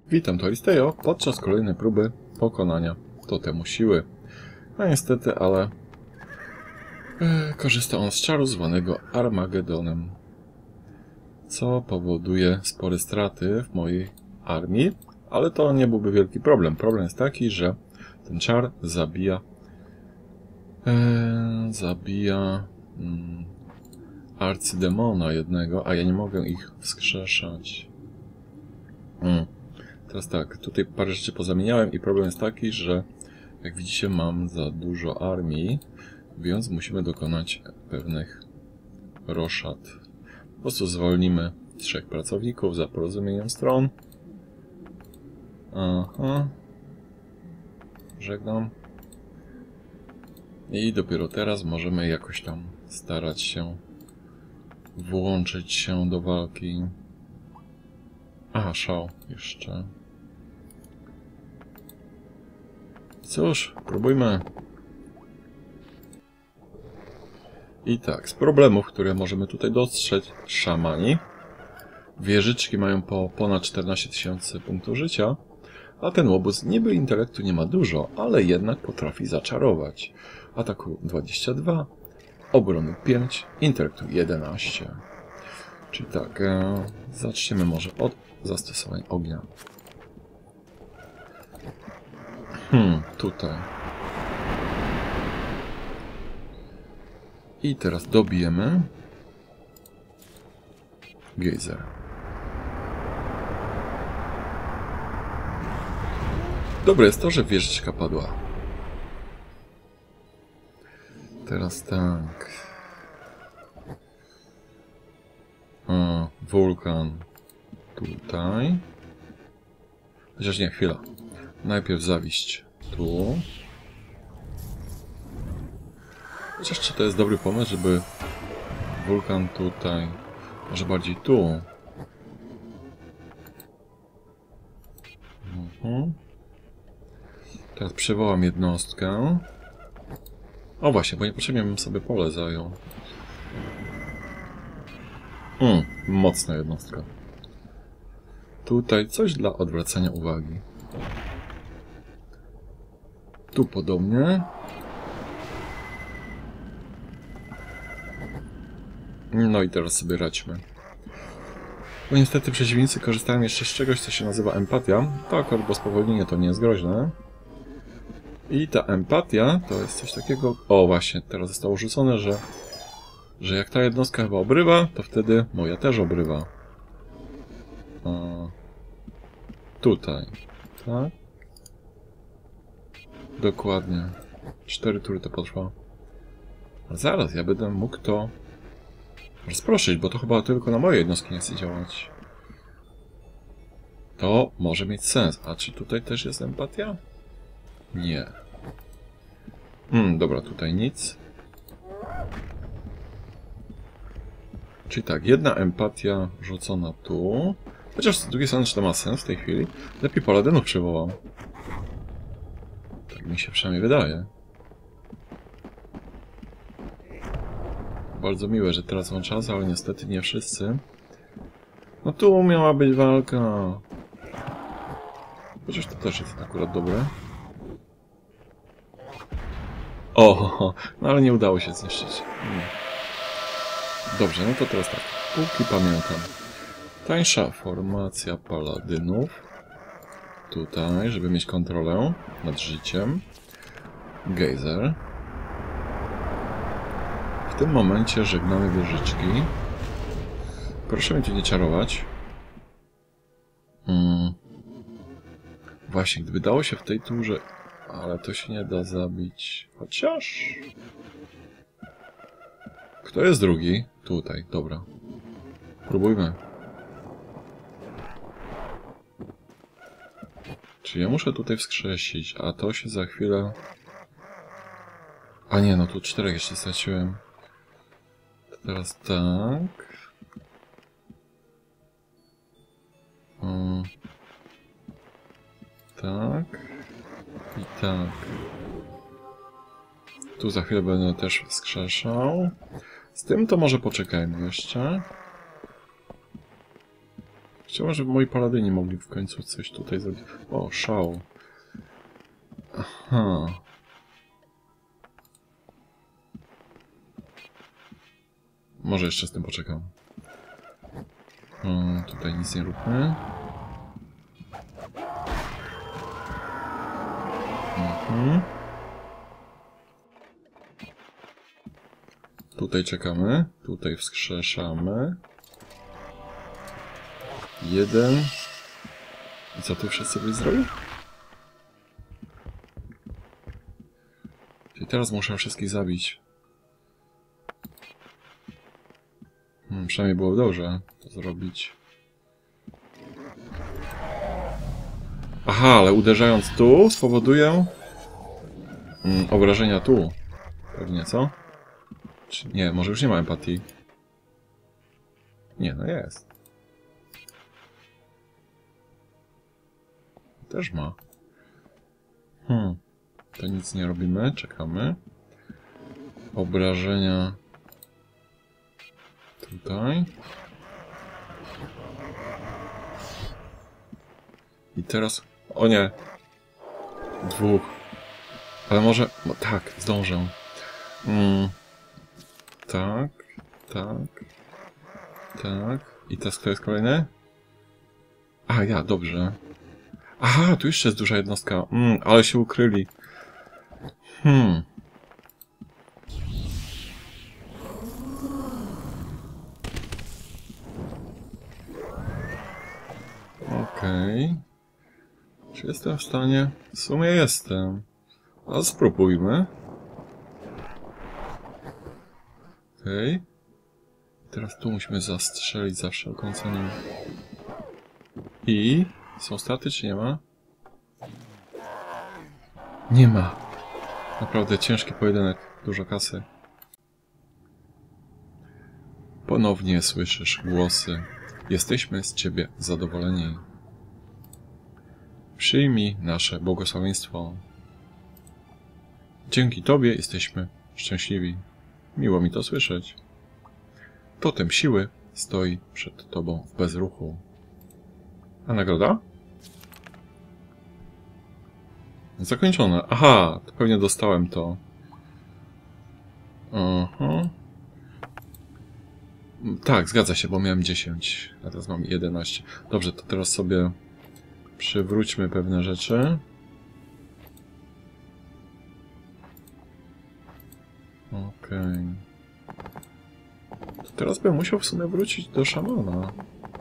Witam, to Aristeo podczas kolejnej próby pokonania totemu siły. A niestety, ale korzysta on z czaru zwanego Armagedonem, co powoduje spore straty w mojej armii, ale to nie byłby wielki problem. Problem jest taki, że ten czar zabija arcydemona jednego, a ja nie mogę ich wskrzeszać. Teraz tak, tutaj parę rzeczy pozamieniałem i problem jest taki, że jak widzicie mam za dużo armii, więc musimy dokonać pewnych roszad. Po prostu zwolnimy 3 pracowników za porozumieniem stron. Aha. Żegnam. I dopiero teraz możemy jakoś tam starać się włączyć się do walki. Aha, szał jeszcze. Cóż, próbujmy. I tak, z problemów, które możemy tutaj dostrzec, szamani. Wieżyczki mają po ponad 14 000 punktów życia, a ten łobuz niby intelektu nie ma dużo, ale jednak potrafi zaczarować. Ataku 22, obrony 5, intelektu 11. Czyli tak, zaczniemy może od zastosowania ognia. Tutaj. I teraz dobijemy gejzer. Dobre jest to, że wieżyczka padła. Teraz tak. Wulkan tutaj. Chociaż nie, chwila. Najpierw zawiść tu. Chociaż czy to jest dobry pomysł, żeby wulkan tutaj, może bardziej tu. Teraz przywołam jednostkę. O właśnie, bo niepotrzebnie bym sobie pole zajął. Mocna jednostka. Tutaj coś dla odwracania uwagi. Tu podobnie. No i teraz sobie radźmy. Bo niestety przeciwnicy korzystają jeszcze z czegoś, co się nazywa empatia. To akurat, bo spowolnienie to nie jest groźne. I ta empatia to jest coś takiego... O właśnie, teraz zostało rzucone, że jak ta jednostka chyba obrywa, to wtedy moja też obrywa. Tutaj. Tak? Dokładnie. 4 tury to potrwa. A zaraz, ja będę mógł to rozproszyć, bo to chyba tylko na moje jednostki nie chce działać. To może mieć sens. A czy tutaj też jest empatia? Nie. Dobra, tutaj nic. Czyli tak, jedna empatia rzucona tu. Chociaż z drugiej strony, czy to ma sens w tej chwili? Lepiej paladynów przywołam. Tak mi się przynajmniej wydaje. Bardzo miłe, że tracą czas, ale niestety nie wszyscy. No tu miała być walka. Chociaż to też jest akurat dobre. O, no ale nie udało się zniszczyć. Nie. Dobrze, no to teraz tak. Póki pamiętam. Tańsza formacja paladynów. Tutaj, żeby mieć kontrolę nad życiem. Gejzer. W tym momencie żegnamy wieżyczki. Proszę mnie tu nie czarować. Właśnie, gdyby dało się w tej turze... Ale to się nie da zabić. Chociaż... Kto jest drugi? Tutaj, dobra. Próbujmy. Czy ja muszę tutaj wskrzesić, a to się za chwilę... A nie, no tu 4 jeszcze straciłem. To teraz tak. Tak. I tak. Tu za chwilę będę też wskrzeszał. Z tym to może poczekajmy jeszcze. Chciałbym, żeby moi paladyni mogli w końcu coś tutaj zrobić. O, szał. Aha. Może jeszcze z tym poczekam. Tutaj nic nie róbmy. Tutaj czekamy. Tutaj wskrzeszamy. 1. I co tu wszyscy byli zrobić? Czyli teraz muszę wszystkich zabić. Przynajmniej byłoby dobrze to zrobić. Aha, ale uderzając tu spowoduję obrażenia tu. Pewnie, co? Czy nie, może już nie ma empatii. Nie, no jest. Też ma. To nic nie robimy, czekamy. Obrażenia tutaj. I teraz... O nie! 2. Ale może... No tak, zdążę. Tak, tak. Tak. I teraz kto jest kolejny? A, ja, dobrze. Aha, tu jeszcze jest duża jednostka. Ale się ukryli. Okej. Czy jestem w stanie? W sumie jestem. A spróbujmy. Okej. Teraz tu musimy zastrzelić za wszelką cenę. I... Są straty, czy nie ma? Nie ma. Naprawdę ciężki pojedynek. Dużo kasy. Ponownie słyszysz głosy. Jesteśmy z ciebie zadowoleni. Przyjmij nasze błogosławieństwo. Dzięki tobie jesteśmy szczęśliwi. Miło mi to słyszeć. Totem siły stoi przed tobą w bezruchu. A nagroda? Zakończone. Aha, to pewnie dostałem to. Tak, zgadza się, bo miałem 10, a teraz mam 11. Dobrze, to teraz sobie przywróćmy pewne rzeczy. Okej. To teraz bym musiał w sumie wrócić do szamana.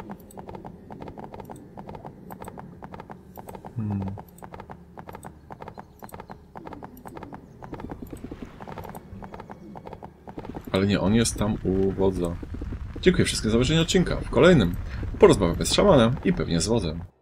Ale nie, on jest tam u wodza. Dziękuję wszystkim za obejrzenie odcinka. W kolejnym porozmawiamy z szamanem i pewnie z wodzem.